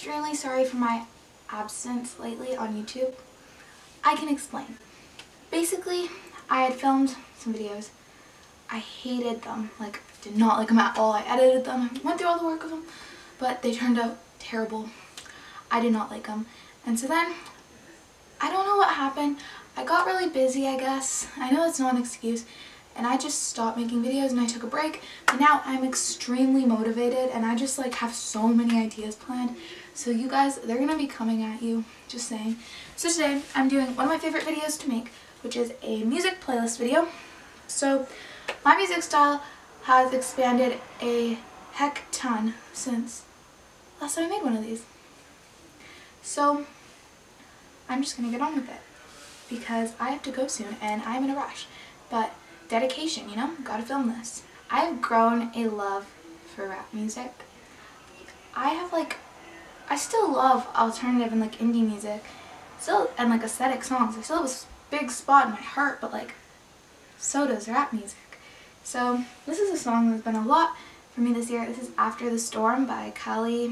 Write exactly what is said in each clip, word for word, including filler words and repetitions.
extremely sorry for my absence lately on YouTube. I can explain. Basically, I had filmed some videos. I hated them. Like, did not like them at all. I edited them. I went through all the work of them. But they turned out terrible. I did not like them. And so then, I don't know what happened. I got really busy, I guess. I know it's not an excuse. And I just stopped making videos and I took a break. But now I'm extremely motivated and I just like have so many ideas planned. So you guys, they're gonna be coming at you, just saying. So today I'm doing one of my favorite videos to make, which is a music playlist video. So my music style has expanded a heck ton since last time I made one of these. So I'm just gonna get on with it because I have to go soon and I'm in a rush. But dedication, you know, gotta film this. I've grown a love for rap music. I have like, I still love alternative and like indie music, still, and like aesthetic songs. I still have a big spot in my heart, but like, so does rap music. So this is a song that's been a lot for me this year. This is After the Storm by Kali.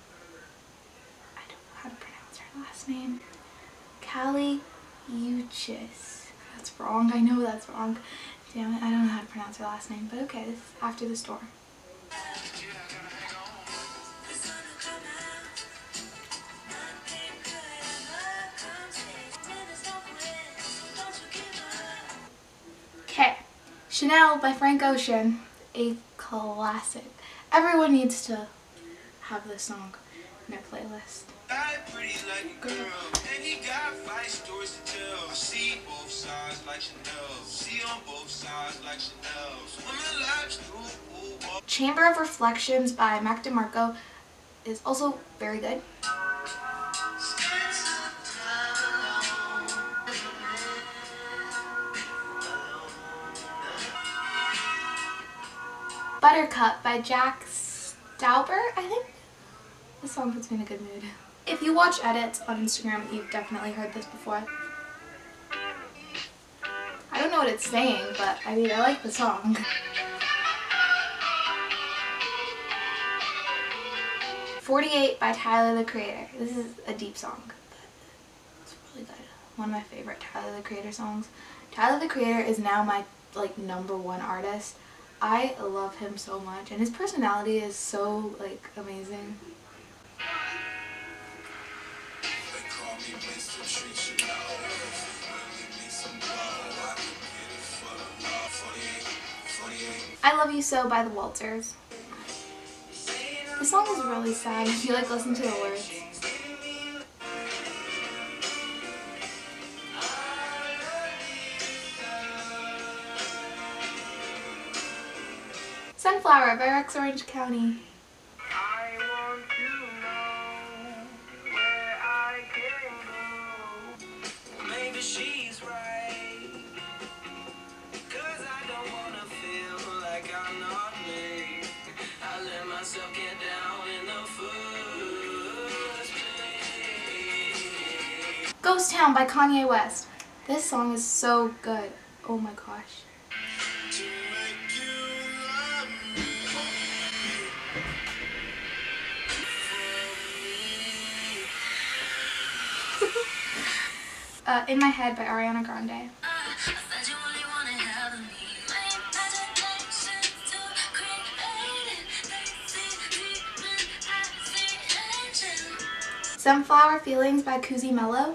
I don't know how to pronounce her last name. Kali Uchis. That's wrong. I know that's wrong. Damn it, I don't know how to pronounce her last name, but okay, this is After the Storm. Okay, Chanel by Frank Ocean, a classic. Everyone needs to have this song in their playlist. Pretty like a girl, and he got five stories to tell. See both sides like Chanel. See on both sides like Chanel. Swimming laps through. Chamber of Reflections by Mac DeMarco is also very good. Buttercup by Jack Stauber, I think. This song puts me in a good mood. If you watch edits on Instagram, you've definitely heard this before. I don't know what it's saying, but I mean, I like the song. forty-eight by Tyler, the Creator. This is a deep song, but it's really good. One of my favorite Tyler, the Creator songs. Tyler, the Creator is now my like number one artist. I love him so much, and his personality is so like amazing. I Love You So by the Walters. This song is really sad if you like listen to the words. Sunflower by Rex Orange County. I want to know where I can go. Maybe she's right, 'cause I don't wanna feel like I'm not me. I let myself get down in the first place. Ghost Town by Kanye West. This song is so good. Oh my gosh. Uh, In My Head by Ariana Grande. Sunflower Feelings by Kuzi Mello.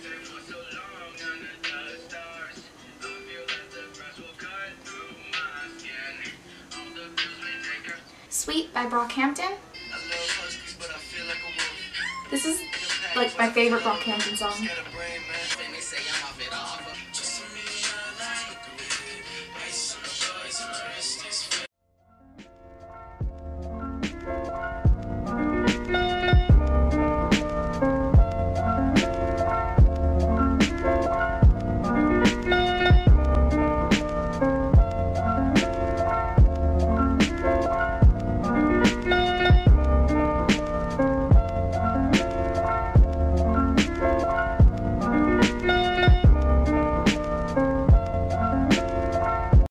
Sweet by Brockhampton. This is like my favorite Brockhampton song.